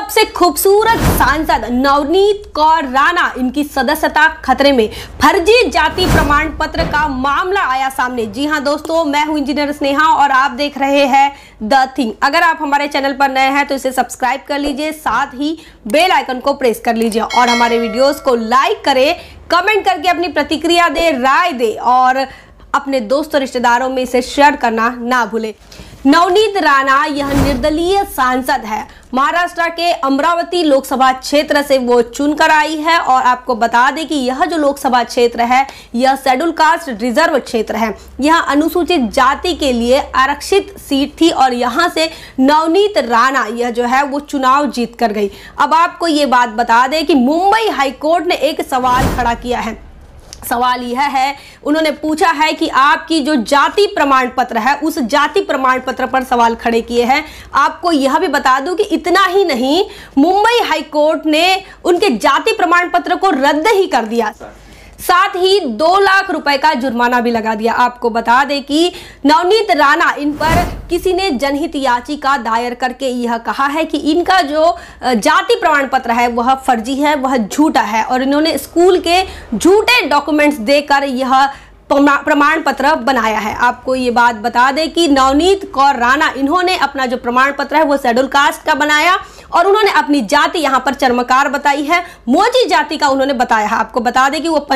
सबसे खूबसूरत सांसद नवनीत कौर राणा, इनकी सदस्यता खतरे में, फर्जी जाति प्रमाण पत्र का मामला आया सामने। जी हां दोस्तों, मैं हूं इंजीनियर स्नेहा और आप देख रहे हैं द थिंग। अगर आप हमारे चैनल पर नए हैं तो इसे सब्सक्राइब कर लीजिए, साथ ही बेल आइकन को प्रेस कर लीजिए और हमारे वीडियोस को लाइक करें, कमेंट करके अपनी प्रतिक्रिया दे, राय दे और अपने दोस्तों रिश्तेदारों में इसे शेयर करना ना भूलें। नवनीत राणा यह निर्दलीय सांसद है। महाराष्ट्र के अमरावती लोकसभा क्षेत्र से वो चुनकर आई है और आपको बता दें कि यह जो लोकसभा क्षेत्र है यह शेड्यूल कास्ट रिजर्व क्षेत्र है। यह अनुसूचित जाति के लिए आरक्षित सीट थी और यहां से नवनीत राणा यह जो है वो चुनाव जीत कर गई। अब आपको ये बात बता दें कि मुंबई हाईकोर्ट ने एक सवाल खड़ा किया है। सवाल यह है, उन्होंने पूछा है कि आपकी जो जाति प्रमाण पत्र है उस जाति प्रमाण पत्र पर सवाल खड़े किए हैं। आपको यह भी बता दूं कि इतना ही नहीं, मुंबई हाईकोर्ट ने उनके जाति प्रमाण पत्र को रद्द ही कर दिया, साथ ही 2 लाख रुपए का जुर्माना भी लगा दिया। आपको बता दें कि नवनीत राणा, इन पर किसी ने जनहित याचिका दायर करके यह कहा है कि इनका जो जाति प्रमाण पत्र है वह फर्जी है, वह झूठा है और इन्होंने स्कूल के झूठे डॉक्यूमेंट्स देकर यह प्रमाण पत्र बनाया है। आपको ये बात बता दें कि नवनीत कौर राणा, इन्होंने अपना जो प्रमाण पत्र है वो शेड्यूल कास्ट का बनाया और उन्होंने अपनी जाति यहाँ पर चर्मकार बताई है, मोची जाति का उन्होंने बताया है। आपको बता दें कि वो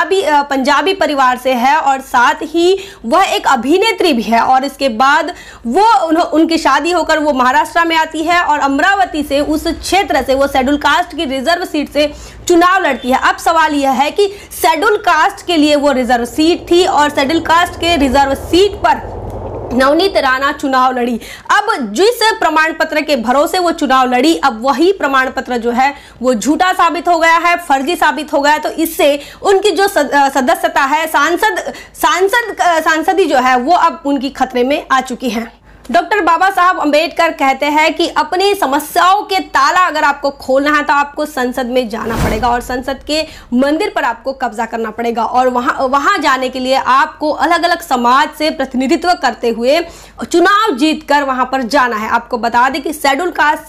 पंजाबी परिवार से है और साथ ही वह एक अभिनेत्री भी है और इसके बाद वो उनकी शादी होकर वो महाराष्ट्र में आती है और अमरावती से, उस क्षेत्र से वो शेड्यूल कास्ट की रिजर्व सीट से चुनाव लड़ती है। अब सवाल यह है कि शेड्यूल कास्ट के लिए वो रिजर्व सीट थी और शेड्यूल कास्ट के रिजर्व सीट पर नवनीत राणा चुनाव लड़ी। अब जिस प्रमाण पत्र के भरोसे वो चुनाव लड़ी, अब वही प्रमाण पत्र जो है वो झूठा साबित हो गया है, फर्जी साबित हो गया। तो इससे उनकी जो सदस्यता है, सांसदी जो है वो अब उनकी खतरे में आ चुकी है। डॉक्टर बाबा साहब अंबेडकर कहते हैं कि अपनी समस्याओं के ताला अगर आपको खोलना है तो आपको संसद में जाना पड़ेगा और संसद के मंदिर पर आपको कब्जा करना पड़ेगा और वहां जाने के लिए आपको अलग अलग समाज से प्रतिनिधित्व करते हुए चुनाव जीतकर वहां पर जाना है। आपको बता दें कि शेड्यूल कास्ट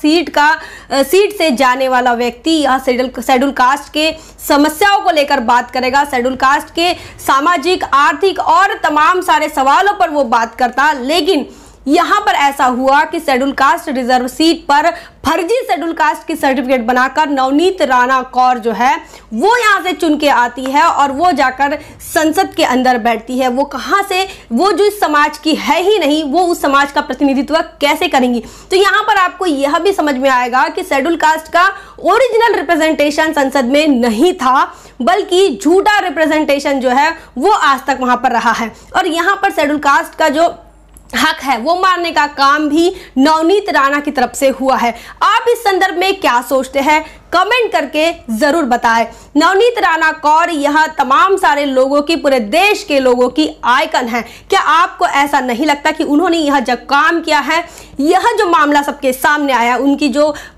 सीट से जाने वाला व्यक्ति यह शेड्यूल कास्ट के समस्याओं को लेकर बात करेगा, शेड्यूल कास्ट के सामाजिक, आर्थिक और तमाम सारे सवालों पर वो बात करता। लेकिन यहां पर ऐसा हुआ कि शेड्यूल कास्ट रिजर्व सीट पर फर्जी शेड्यूल कास्ट की सर्टिफिकेट बनाकर नवनीत राणा कौर जो है वो यहां से चुन के आती है और वो जाकर संसद के अंदर बैठती है। वो कहां से, वो जो इस समाज की है ही नहीं, वो उस समाज का प्रतिनिधित्व कैसे करेंगी। तो यहां पर आपको यह भी समझ में आएगा कि शेड्यूल कास्ट का ओरिजिनल रिप्रेजेंटेशन संसद में नहीं था, बल्कि झूठा रिप्रेजेंटेशन जो है वो आज तक वहां पर रहा है और यहां पर शेड्यूल कास्ट का जो हक है वो मारने का काम भी नवनीत राणा की तरफ से हुआ है। आप इस संदर्भ में क्या सोचते हैं, कमेंट करके जरूर बताएं। नवनीत राणा कौर यह तमाम सारे लोगों की, पूरे देश के लोगों की आइकन है। क्या आपको ऐसा नहीं लगता कि उन्होंने यह जब काम किया है, यह जो मामला सबके सामने आया, उनकी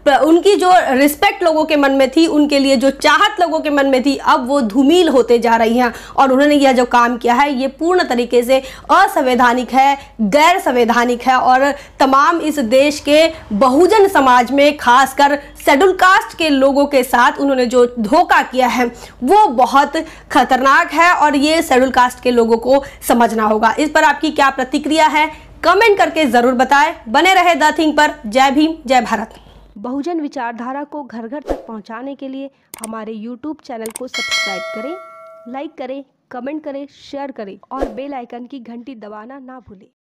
जो रिस्पेक्ट लोगों के मन में थी, उनके लिए जो चाहत लोगों के मन में थी, अब वो धूमिल होते जा रही हैं और उन्होंने यह जो काम किया है ये पूर्ण तरीके से असंवैधानिक है, गैर संवैधानिक है और तमाम इस देश के बहुजन समाज में, खासकर शेड्यूल कास्ट के लोगों के साथ उन्होंने जो धोखा किया है वो बहुत खतरनाक है और ये शेड्यूल कास्ट के लोगों को समझना होगा। इस पर आपकी क्या प्रतिक्रिया है, कमेंट करके जरूर बताएं। बने रहे द थिंग पर। जय भीम, जय भारत। बहुजन विचारधारा को घर घर तक पहुंचाने के लिए हमारे YouTube चैनल को सब्सक्राइब करें, लाइक करें, कमेंट करें, शेयर करें और बेल आइकन की घंटी दबाना ना भूलें।